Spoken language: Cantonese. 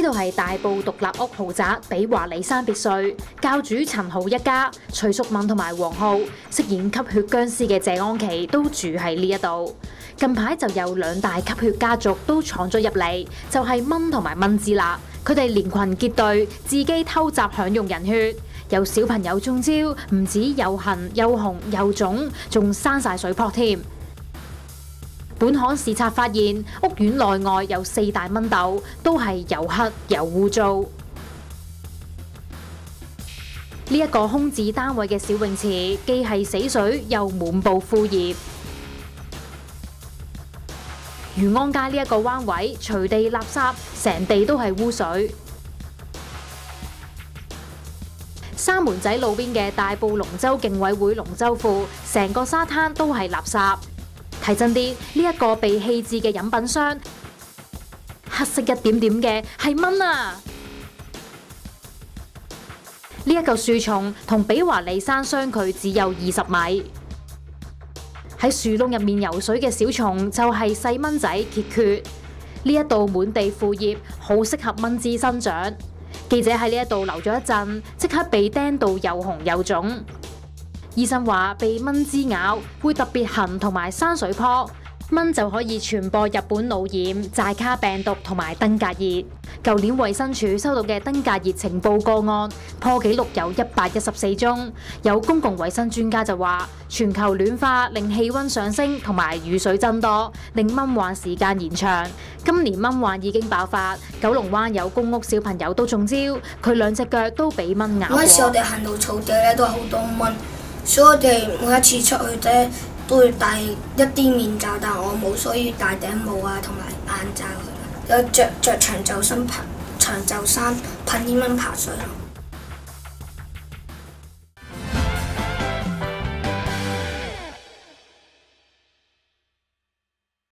度係大埔獨立屋豪宅比華利山別墅，教主陳浩一家、徐淑敏同埋黃浩飾演吸血僵屍嘅謝安琪都住喺呢一度。近排就有2大吸血家族都闖咗入嚟，就係蚊同埋蚊子啦。佢哋連群結隊，自己偷襲享用人血。有小朋友中招，唔止又痕又紅又腫，仲生晒水泡添。本刊視察發現，屋苑內外有4大蚊竇，都係又黑又污糟。呢一個空置單位嘅小泳池，既係死水，又滿布腐葉。漁安街呢一個彎位，隨地垃圾，成地都係污水。三門仔路邊嘅大埔龍舟競委會龍舟庫，成個沙灘都係垃圾。睇真啲，呢一個被棄置嘅飲品箱，黑色一點點嘅係蚊啊！呢一嚿樹叢同比華利山相距只有20米。喺樹窿入面游水嘅小蟲就係細蚊仔孑孓。呢一度滿地腐葉，好適合蚊滋生長。記者喺呢一度留咗一陣，即刻被叮到又紅又腫。醫生話被蚊滋咬會特別痕同埋生水泡，蚊就可以傳播日本腦炎、寨卡病毒同埋登革熱。舊年衛生署收到嘅登革熱情報個案破紀錄有114宗。有公共衛生專家就話，全球暖化令氣溫上升同埋雨水增多，令蚊患時間延長。今年蚊患已經爆發，九龍灣有公屋小朋友都中招，佢2隻腳都俾蚊咬過。 嗰陣時我哋行到草地咧都係好多蚊，所以我哋每一次出去咧都會戴一啲面罩，但我冇，所以戴頂帽啊同埋眼罩。有着長袖衫噴啲蚊爬水咯。